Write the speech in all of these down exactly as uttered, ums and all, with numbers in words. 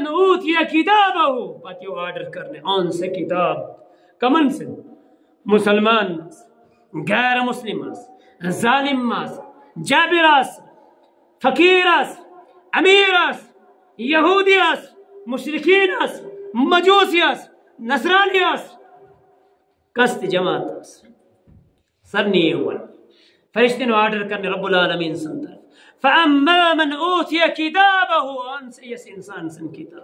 من اوتی کتابہ پتہ یہ آرڈر کرنے آن سے کتاب کمن سے مسلمان غیر مسلم ظالم جابر فقیر امیر یہودی مشرکین مجوسی نصرانی کس تہ جماعت سرنی یہ فرشتے نے آرڈر کرنے رب العالمین سن طرف فَأَمَّا مَنْ أُوتِيَ كِتَابَهُ آن سے یس انسان سن کتاب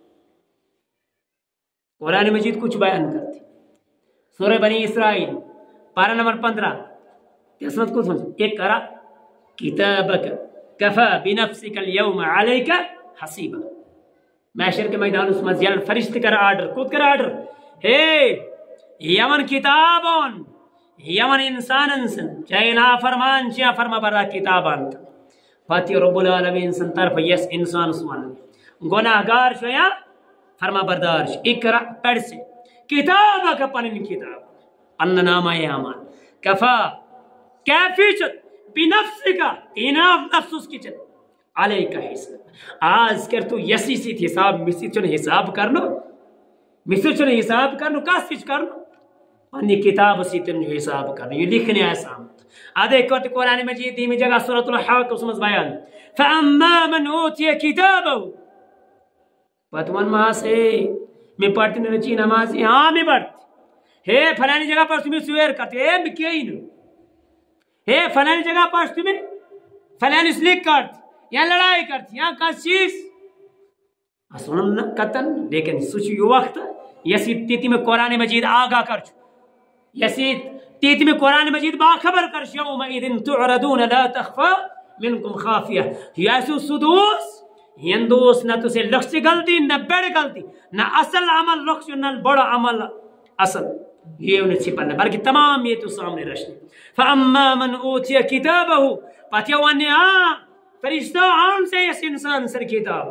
قرآن مجید کچھ بیان کرتی سورہ بنی اسرائیل پارہ نمبر پندرہ قسمت کو سمجھ اقرأ کتابک کفا بنفسک اليوم علیک حسیبا محشر کے میدان اس مزیل فرشت کر آرڈر کود کر آرڈر ہے یمن کتابون یمن انسان انسان چاہے نافرمان چاہے فرما برا کتابان فاتح رب العالمین سن طرف یس انسان سوان گناہگار شو یا فرما بردار شو اقرأ پڑھ سے کتابہ کا پنن کتاب ان نامہ اعمال کفا کیفی چت بنفس کا اناف نفس اس کی چت علیہ کا حساب آج کر تو یسی سیت حساب مسی چن حساب کرنو مسی چن حساب کرنو کاس سیچ کرنو پنی کتاب سیتن حساب کرنو یہ لکھنے ایسا آدھے کوٹ قرآن مجید دیمی جگہ سورة الحاق اس مز بیان فَأَمَّا مَنْ أُوتِيَ كِتَابَهُ پتوان ماں سے میں پڑھتی نہیں رچی نمازی ہاں میں پڑھتی ہے فلانی جگہ پر تمہیں سویر کرتی ہے میں کیا ہی نہیں ہے فلانی جگہ پر تمہیں فلانی سلیک کرتی یا لڑائی کرتی یا کس چیز اسونم نہ قطن لیکن سوچ یہ وقت یسی تیتی میں قرآن مجید آگاہ کر چو یسی تیتی میں قرآن مجید باخبر کر شو یومئذ تعرضون لا تخفى منکم خافیہ یسو سدوس ہندوس نہ تو سے لکھ سے غلطی نہ بڑ غلطی نہ اصل عمل لکھ سے نہ بڑا عمل اصل یہ انہیں چھپنا بلکہ تمام یہ تو سامنے رشنے فَأَمَّا مَنْ أُوتِيَ كِتَابَهُ پتہ وانی آن فرشتہ آن سے اس انسان سر کتاب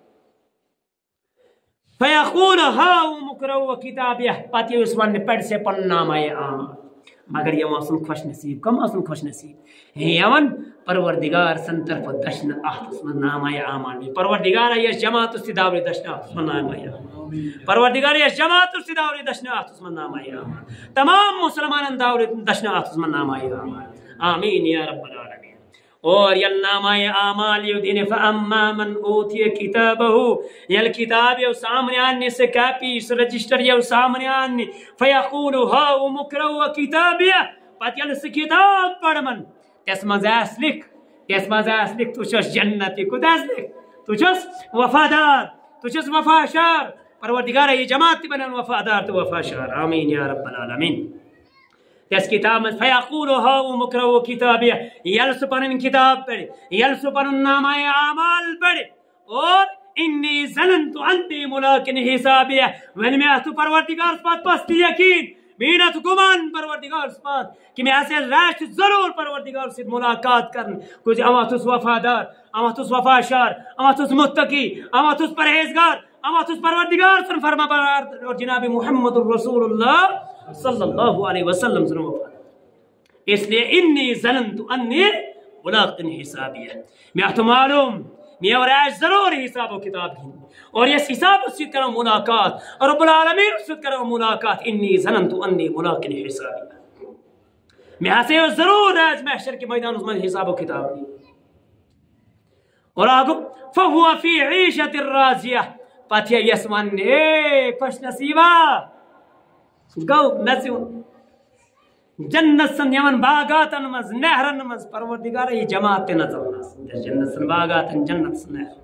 فَيَقُولُ هَاؤُمُ اقْرَءُوا كِتَابِيَهْ پتہ اس وانی پڑھ سے پڑھنا میں آن مگر یہ موسم خوش نصیب کم موسم خوش نصیب یمن پروردگار سن طرف دشن آہت اسم نامہ آمان پروردگار یہ جماعت اس داوری دشن آہت اسم نامہ آمان پروردگار یہ جماعت اس داوری دشن آہت اسم نامہ آمان تمام مسلمان داوری دشن آہت اسم نامہ آمان آمین یا رب العالمین اور یل نامہ آمال یو دین فَأَمَّا مَنْ أُوتِيَ كِتَابَهُ یل کتاب یو سامنے آنے سے کاپیس رجسٹر یو سامنے آنے فَيَقُولُ هَاؤُمُ اقْرَءُوا كِتَابِيَهْ پت یل سے کتاب پڑھ من تس مز آس لکھ تس مز آس لکھ تو چھس جنتی کو دس لکھ تو چھس وفادار تو چھس وفاشار پروردگار یہ جماعت بنن وفادار تو وفاشار آمین یا رب العالمین تس کتاب میں فیقول هاؤم اقرؤوا کتابیہ یلس پنن کتاب پڑھ یلس پنن نامہ اعمال پڑھ اور انی ظننت انی ملاق حسابیہ when میں تو پروردگار سپات پستی یقین مینت گمان پروردگار سپات کہ میں ایسے راش ضرور پروردگار سے ملاقات کرن کچھ اما تس وفادار اما تس وفاشار اما تس متقی اما تس پرہیزگار اما تس پروردگار سن فرما بردار اور جناب محمد رسول اللہ صلی اللہ علیہ وسلم سن وفادار اس لیے انی ظننت انی ملاق حسابیہ میں تو معلوم میں اور آج ضرور حساب و کتاب کی اور یہ حساب اس سے کرو ملاقات اور رب العالمین اس سے کرو ملاقات انی ظننت انی ملاق حسابیہ میں ایسے ضرور آج محشر کے میدان اس میں حساب و کتاب کی اور آگو فَهُوَ فِي عِيشَةٍ الرَّازِيَةٍ پاتھیا یسمان اے خوش نصیبہ گو نسیون جنت سن یمن باغاتن مز نہرن مز پروردگار یہ جماعت نظر جنت سن باغاتن جنت سن نہرن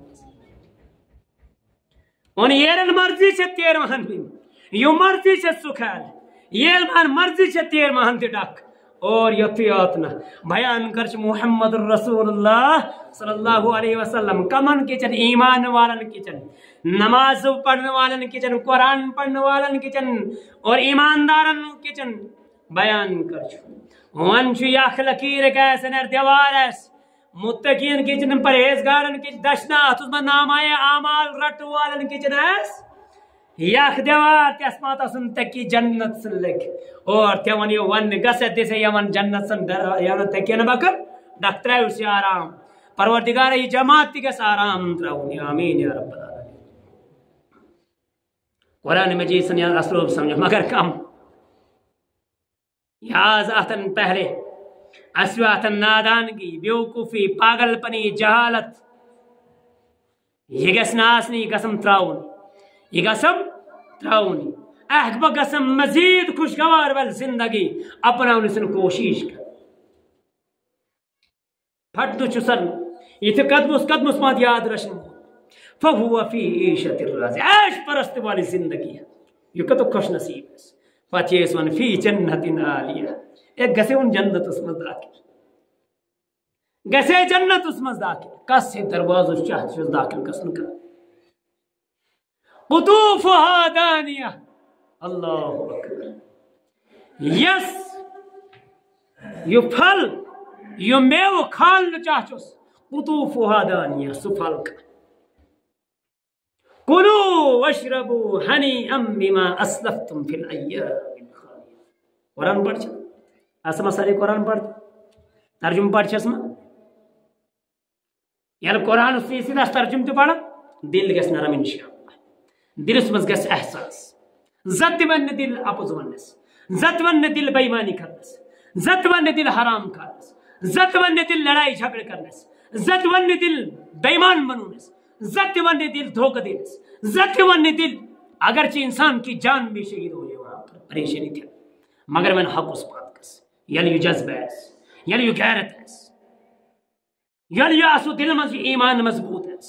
ان یہ مرضی سے تیر مہن بھی یہ مرضی سے سکھال یہ مرضی سے تیر مہن دی ڈاک اور یتیاتنا بیان کرچ محمد رسول اللہ صلی اللہ علیہ وسلم کمن کچن ایمان والن کچن نماز پڑھنے والن کچن قرآن پڑھنے والن کچن اور ایماندارن کچن بیان کرچ ونچ یخ لکیر کیسن ار دیوار اس متقین کچن پرہیزگارن کچ دشنات اس میں نامہ اعمال رٹ والن کچن اس یخ دیوار تیس ماتا سن تکی جنت سن لکھ اور تیوانی ون گسد دیسے یمن جنت سن یعنی تکی نبکر ڈاکٹر اسی آرام پروردگار یہ جماعت تیگس آرام تراؤنی آمین یا رب العالمین قرآن مجید سن اسلوب سمجھو مگر کم یاز آتن پہلے اسو آتن نادانگی بیوقوفی پاگل پنی جہالت یہ گسن آسنی قسم تراؤن یہ قسم تراؤن احق قسم مزید خوشگوار ول زندگی اپنا انسن کوشش کر پھٹ دو چسن یہ تھے قدم اس قدم اس مات یاد رشن فہو فی عیشت الراضی عیش پرست والی زندگی ہے یہ کتو خوش نصیب ہے فاتح اسمان فی جنت عالیہ ایک گسے ان جنت اس میں داخل گسے جنت اس میں داخل کس سے دروازو چاہت سے داخل کسن کا قطوفہا دانیہ اللہ اکبر یس یہ پھل یہ میو کھالنا چاہچوس قطوفہا دانیہ سفل کا کلو واشربو ہنیئا بما اسلفتم فی الایام الخالیہ قرآن پڑھ چھا اسما سارے قرآن پڑھ ترجم پڑھ چھا اسما یعنی قرآن اس سے سیدھا ترجم تو پڑھا دل گس نرم انشاءاللہ دل اس مز گس احساس زت ون دل اپوز ونس زت ون دل بےمانی کرنس زت ون دل حرام کرنس زت ون دل لڑائی جھگڑ کرنس زت ون دل بےمان بنونس زت ون دل دھوکہ دینس زت ون دل اگرچہ انسان کی جان بھی شہید ہو جائے وہاں پر پریشانی تھی مگر میں حق اس بات کس یعنی یہ جذبہ ہے یعنی یہ غیرت ہے یعنی یہ اسو دل مز ایمان مضبوط ہے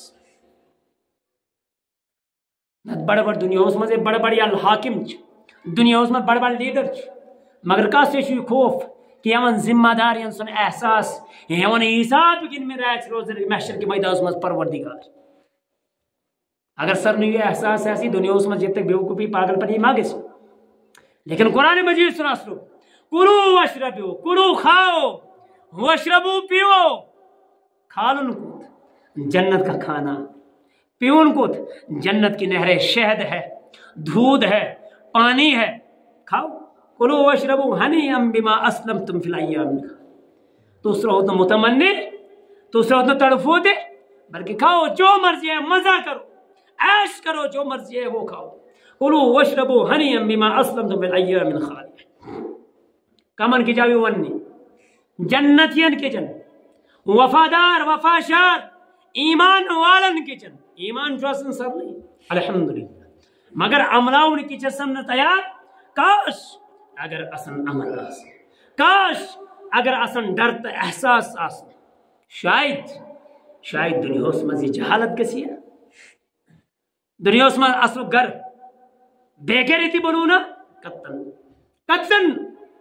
بڑا بڑا دنیا اس مز بڑا بڑی الحاکم دنیا اس میں بڑا بڑا لیڈر مگر کا سے خوف کہ یمن ذمہ داریاں سن احساس یمن حساب گن میں رات روز محشر کے میدان میں پروردگار اگر سر نے یہ احساس ایسی دنیا اس میں جب تک بیوقوفی پاگل پنی مانگے سے لیکن قرآن مجید سنا سنو کلو واشربو کلو کھاؤ واشربو پیو کھالن کو جنت کا کھانا پیون کو جنت کی نہریں شہد ہے دودھ ہے پانی ہے کھاؤ کلو واشربو ہنیئا بما اسلفتم فی الایام دوسرا ہوتا متمنی دوسرا ہوتا تڑفو دے بلکہ کھاؤ جو مرضی ہے مزہ کرو عیش کرو جو مرضی ہے وہ کھاؤ کلو واشربو ہنیئا بما اسلفتم فی الایام الخالیہ کمن کی جاوی ونی جنتین کے جن وفادار وفاشار ایمان والن کی جن ایمان جو اسن سر نہیں الحمدللہ مگر عملاؤن کی جسم نہ تیار کاش اگر اسن عمل آسن کاش اگر اسن ڈرت احساس آسن شاید شاید دنیا اس میں جہالت کسی ہے دنیا اس میں اصل گر بے گیرتی بنونا قطن قطن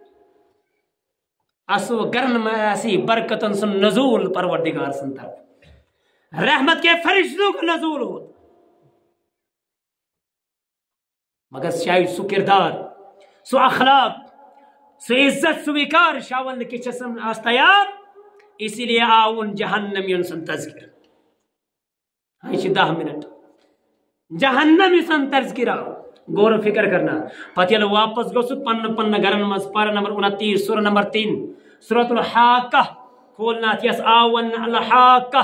اصل گرن میں ایسی برکتن سن نزول پروردگار سن طرف رحمت کے فرشتوں کا نزول ہوتا مگر شاید سو کردار سو اخلاق سو عزت سو وقار شاول کے چسم آستیار اسی لیے آؤن جہنمیون سن تذکر ہائی دہ منٹ جہنمی سن تذکر غور و فکر کرنا پتہ واپس گو سو پن پن گرن مز پارہ نمبر انتیس سورہ نمبر تین سورۃ الحاقہ کھولنا یس آون الحاقہ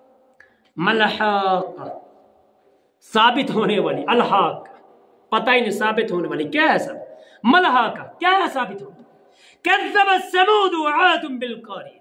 ملحاقہ ثابت ہونے والی الحاق پتہ ہی نہیں ثابت ہونے والی کیا ہے سب ملحاقہ کیا ہے ثابت ہونے کذبت ثمود وعاد بالقاریہ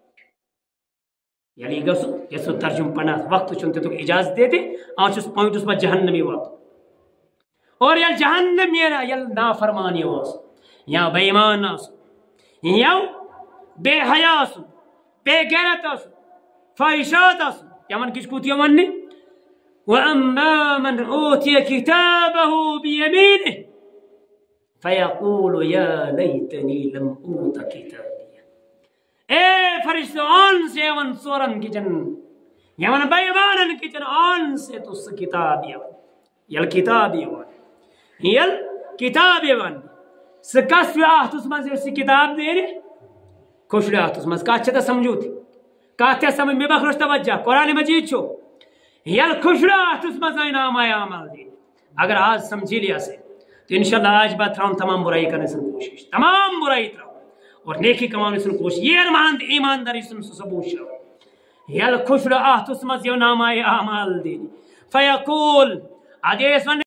یعنی گسو یسو ترجم پڑھنا وقت چنتے تو اجازت دیتے آنچ اس پوائنٹ اس پر جہنمی وقت اور یل جہنم یہ یل نافرمانی واس یا بے ایمان آسو یا بے حیا آسو بے غیرت آسو فاحشات آسو یمن کچھ کوتی یمن وَأَمَّا مَنْ أُوتِيَ كِتَابَهُ بِيَمِينِهِ فَيَقُولُ يَا لَيْتَنِي لَمْ أُوتَ كِتَابِيَهْ اے فرشتو آن سے یمن سورن کی جن یمن بے ایمانن کی جن آن سے تو اس کتاب یمن یل کتاب یمن یل کتاب یمن سکس وی آہت اس مز اسی کتاب دے رہے خوش لے آہت اس مز کہا چھتا سمجھو تھی کہا چھتا سمجھ میں بخروش توجہ قرآن مجید چھو یل خوش لے آہت اس مز انعام آیا عمل دے اگر آج سمجھی لیا سے تو انشاءاللہ آج بات تراؤں تمام برائی کرنے سے کوشش تمام برائی تراؤں اور نیکی کمانے سے کوشش یہ ارماند ایمانداری سے سبوت شاو یل خوش لے آہت اس مز انعام آیا عمل دے فیقول آدھے اس